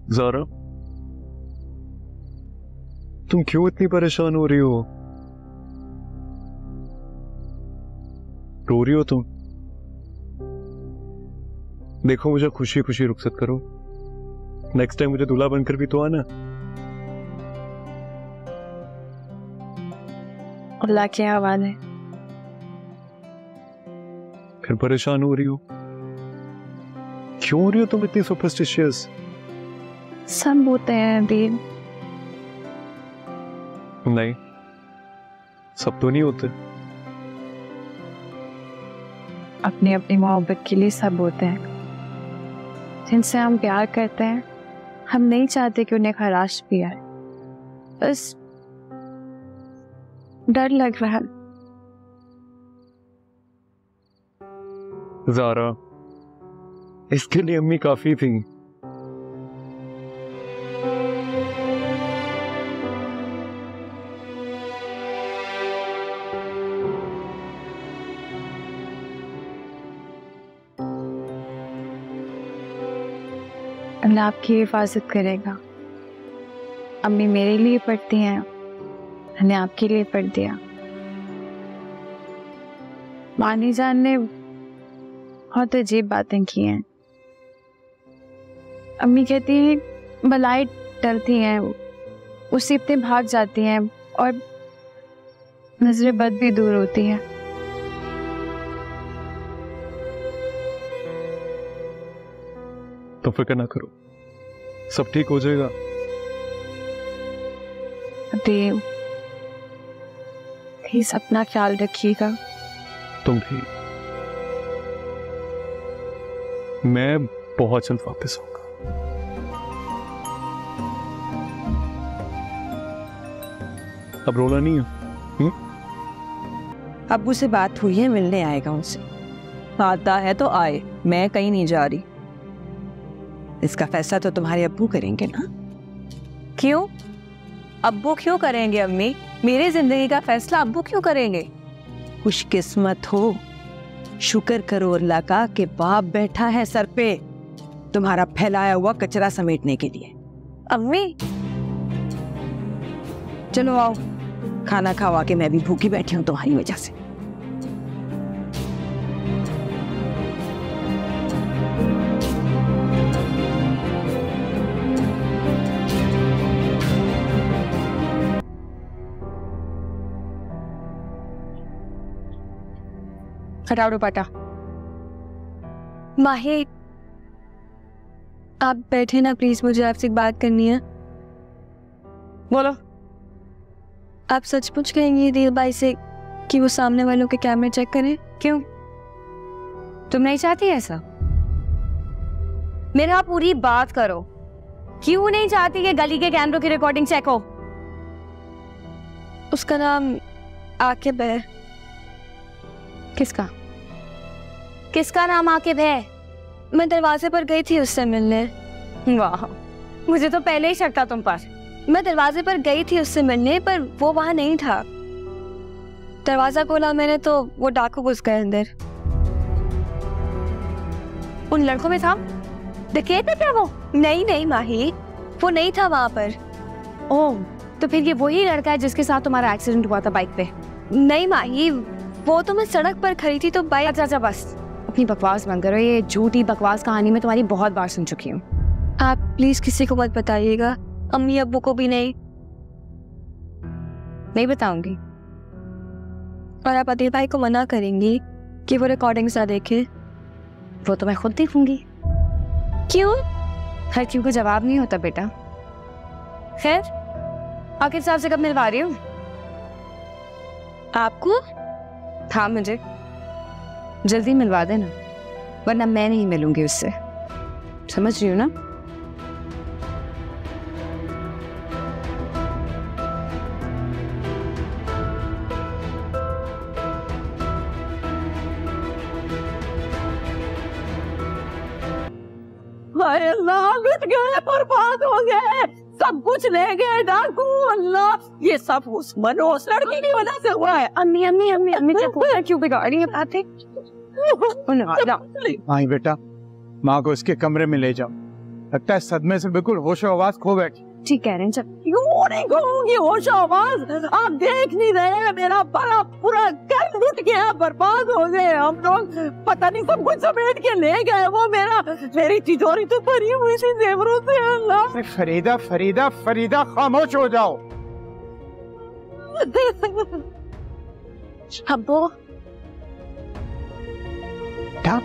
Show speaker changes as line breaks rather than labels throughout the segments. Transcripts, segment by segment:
ज़ारा, तुम क्यों इतनी परेशान हो रही हो? रो रही हो तुम? देखो, मुझे खुशी खुशी रुखसत करो। नेक्स्ट टाइम मुझे दूल्हा बनकर भी तो आना।
अल्लाह के हवाले।
फिर परेशान हो रही हो? क्यों हो रही हो तुम इतनी सुपरस्टिशियस?
सब होते हैं अभी।
नहीं, सब तो नहीं होते।
अपनी अपनी मोहब्बत के लिए सब होते हैं। जिनसे हम प्यार करते हैं, हम नहीं चाहते कि उन्हें खराश भी आए। बस डर लग रहा है।
ज़ारा, इसके लिए अम्मी काफी थी।
अल्लाह आपकी हिफाजत करेगा। अम्मी मेरे लिए पढ़ती हैं, मैंने आपके लिए पढ़ दिया। मानी जान ने बहुत अजीब बातें की हैं। अम्मी कहती हैं बलाई डरती हैं, मुसीबतें भाग जाती हैं और नजरें बद भी दूर होती हैं।
तो फिक्र ना करो, सब ठीक हो जाएगा।
प्लीज अपना ख्याल रखिएगा।
तुम भी। मैं बहुत जल्द वापस आऊंगा। अब रोना नहीं है।
अब्बू से बात हुई है, मिलने आएगा उनसे। आता है तो आए, मैं कहीं नहीं जा रही। इसका फैसला तो तुम्हारे अब्बू करेंगे ना? क्यों? अब्बू क्यों करेंगे अम्मी? मेरी जिंदगी का फैसला अब्बू क्यों करेंगे? खुशकिस्मत हो, शुक्र करो अल्लाह का कि बाप बैठा है सर पे तुम्हारा फैलाया हुआ कचरा समेटने के लिए। अम्मी चलो आओ, खाना खावा के मैं भी भूखी बैठी हूँ तुम्हारी वजह से।
हटाओ दुपट्टा।
माही, आप बैठे ना प्लीज, मुझे आपसे एक बात करनी है।
बोलो।
आप सचमुच कहेंगे दिल भाई से कि वो सामने वालों के कैमरे चेक करें?
क्यों, तुम नहीं चाहती ऐसा? मेरा पूरी बात करो। क्यों नहीं चाहती कि गली के कैमरों की रिकॉर्डिंग चेक हो?
उसका नाम आकिब है।
किसका? किसका नाम आकिब है?
मैं दरवाजे पर गई थी उससे मिलने।
वाह, मुझे तो पहले ही शक था तुम पर।
मैं दरवाजे पर गई थी उससे मिलने, पर वो वहां नहीं था। दरवाजा खोला मैंने तो वो डाकू घुस गए अंदर।
उन लड़कों में था? डकैत था वो?
नहीं माही, वो नहीं था वहां पर।
ओह, तो फिर ये वही लड़का है जिसके साथ तुम्हारा एक्सीडेंट हुआ था बाइक पे?
नहीं माही, वो तो मैं सड़क पर खड़ी थी तो बाइक।
अच्छा बस, अपनी बकवास बंद करो। ये झूठी बकवास कहानी में तुम्हारी बहुत बार सुन चुकी हूँ।
आप प्लीज किसी को मत बताइएगा, अम्मी अब्बू को भी नहीं।
नहीं बताऊंगी।
और आप अदिल भाई को मना करेंगी कि वो रिकॉर्डिंग्स ना देखे?
वो तो मैं खुद देखूंगी।
क्यों?
हर क्यों का जवाब नहीं होता बेटा। खैर, आकिब साहब से कब मिलवा रही हूँ?
आपको?
हाँ, मुझे जल्दी मिलवा देना, वरना मैं नहीं मिलूंगी उससे। समझ रही हो ना?
हाय अल्लाह, मिट गए, बर्बाद हो गए, सब कुछ ले गए डाकू। अल्लाह, ये सब उस मनोज लड़की की वजह से हुआ है।
अम्मी अम्मी अम्मी अम्मी क्यों बिगाड़ रही है बातें?
आई बेटा, माँ को इसके कमरे में ले जाओ। लगता है सदमे से बिल्कुल होशो आवाज खो बैठी।
ठीक कह रहे हैं। जब
क्यों नहीं कहूंगी होशो आवाज, आप देख नहीं रहे मेरा बड़ा पूरा घर लुट गया, बर्बाद हो गए हम लोग, पता नहीं सब कुछ समेट के ले गए। वो मेरी तिजोरी तो भरी हुई थी जेवरों से। अल्लाह।
फरीदा फरीदा फरीदा खामोश हो जाओ।
अब्बू
क्या?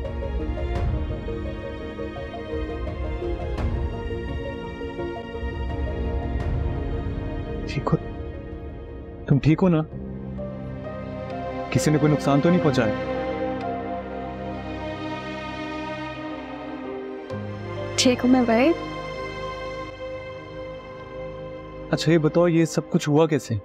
ठीक हो? तुम ठीक हो ना? किसी ने कोई नुकसान तो नहीं पहुंचाया?
ठीक हूँ मैं भाई।
अच्छा ये बताओ, ये सब कुछ हुआ कैसे?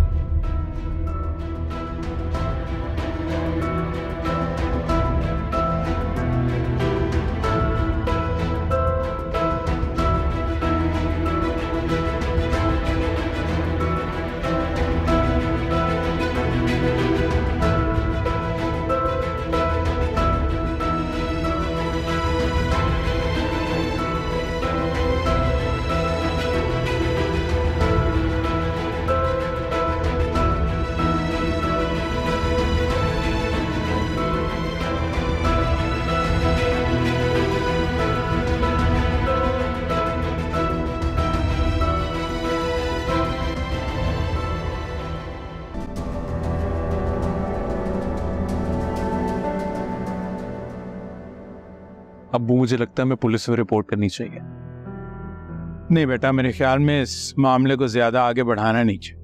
अब्बू मुझे लगता है मैं पुलिस में रिपोर्ट करनी चाहिए।
नहीं बेटा, मेरे ख्याल में इस मामले को ज्यादा आगे बढ़ाना नहीं चाहिए।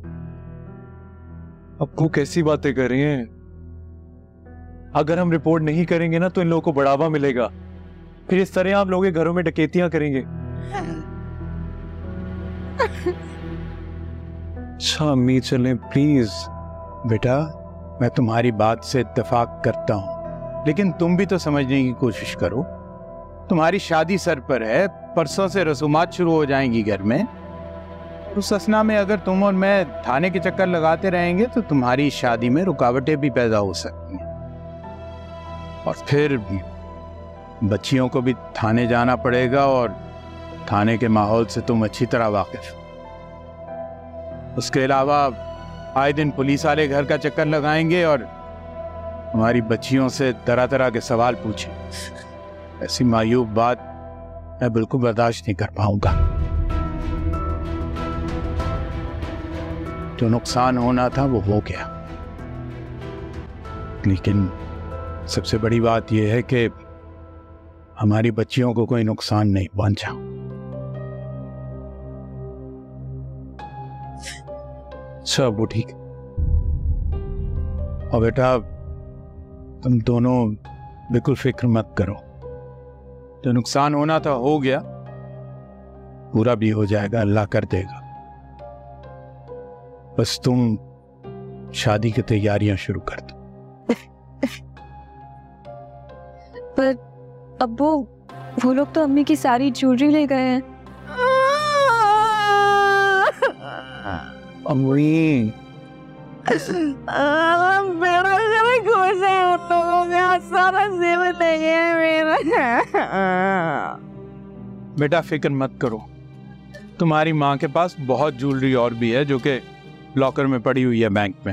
अब्बू कैसी बातें कर रही हैं? अगर हम रिपोर्ट नहीं करेंगे ना तो इन लोगों को बढ़ावा मिलेगा, फिर इस तरह आप लोगों के घरों में डकैतियां करेंगे। अच्छा अम्मी चलें प्लीज।
बेटा मैं तुम्हारी बात से इत्तेफाक करता हूं, लेकिन तुम भी तो समझने की कोशिश करो। तुम्हारी शादी सर पर है, परसों से रसूमात शुरू हो जाएंगी घर में। उस असना में अगर तुम और मैं थाने के चक्कर लगाते रहेंगे तो तुम्हारी शादी में रुकावटें भी पैदा हो सकती हैं, और फिर बच्चियों को भी थाने जाना पड़ेगा, और थाने के माहौल से तुम अच्छी तरह वाकिफ। उसके अलावा आए दिन पुलिस वाले घर का चक्कर लगाएंगे और हमारी बच्चियों से तरह तरह के सवाल पूछे। ऐसी मायूब बात मैं बिल्कुल बर्दाश्त नहीं कर पाऊंगा। जो नुकसान होना था वो हो गया, लेकिन सबसे बड़ी बात यह है कि हमारी बच्चियों को कोई नुकसान नहीं पहुंचा।
अच्छा वो ठीक।
और बेटा तुम दोनों बिल्कुल फिक्र मत करो, जो नुकसान होना था हो गया, पूरा भी हो जाएगा, अल्लाह कर देगा। बस तुम शादी की तैयारियां शुरू कर दो।
पर अब्बू वो लोग तो अम्मी की सारी ज्वेलरी ले गए हैं।
अम्मी
मेरा खुश है, उन लोगों का सारा जेवर ले गया मेरा।
बेटा फिक्र मत करो, तुम्हारी माँ के पास बहुत ज्वेलरी और भी है जो कि लॉकर में पड़ी हुई है बैंक में।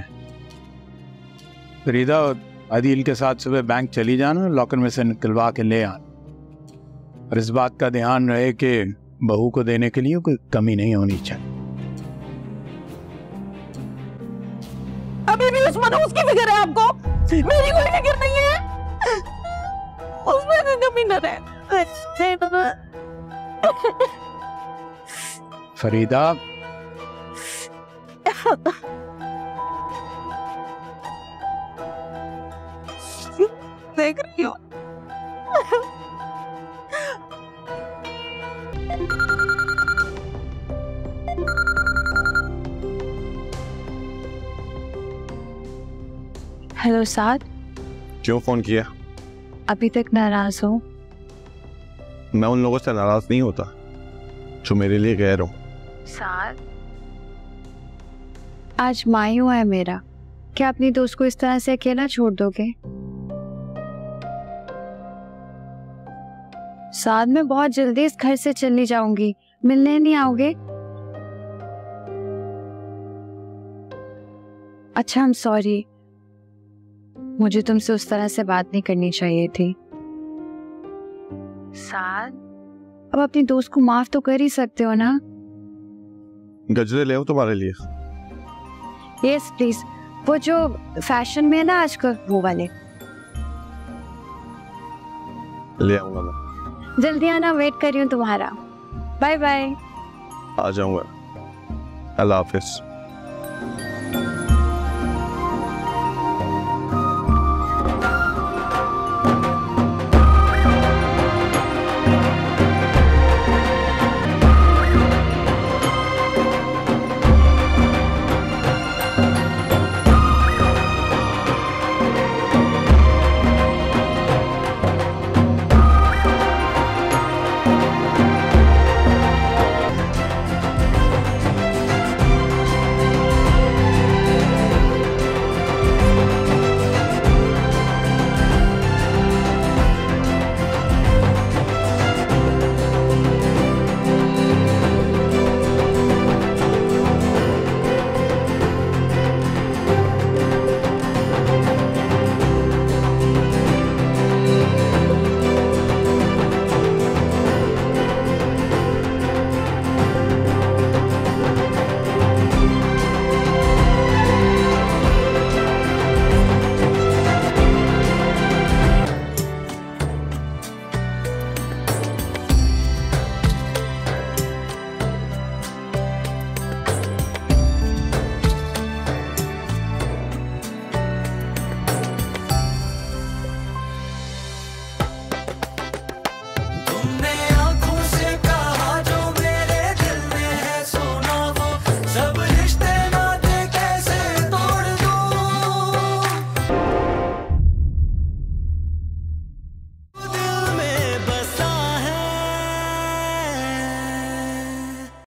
फरीदा आदिल के साथ सुबह बैंक चली जाना, लॉकर में से निकलवा के ले आना, और इस बात का ध्यान रहे कि बहू को देने के लिए कोई कमी नहीं होनी चाहिए।
अभी भी उस मनहूस की फिक्र है आपको? मेरी कोई फिक्र नहीं है, उसमें कोई कमी न रहे।
फरीदा
देख रही हो?
हेलो साद,
क्यों फोन किया?
अभी तक नाराज हो?
मैं उन लोगों से नाराज नहीं होता जो मेरे लिए गैर हो।
साद, आज मायूं है मेरा, क्या अपनी दोस्त को इस तरह से अकेला छोड़ दोगे? साथ में बहुत जल्दी इस घर से चली जाऊंगी, मिलने नहीं आओगे? अच्छा, I'm सॉरी, मुझे तुमसे उस तरह से बात नहीं करनी चाहिए थी। साथ अब अपनी दोस्त को माफ तो कर ही सकते हो ना?
गजरे ले आओ तुम्हारे लिए।
यस प्लीज, वो जो फैशन में है ना आजकल, वो वाले
ले आऊंगा मैं।
जल्दी आना, वेट कर रही हूँ तुम्हारा। Bye bye.
आ जाऊंगा। अल्लाह हाफिज।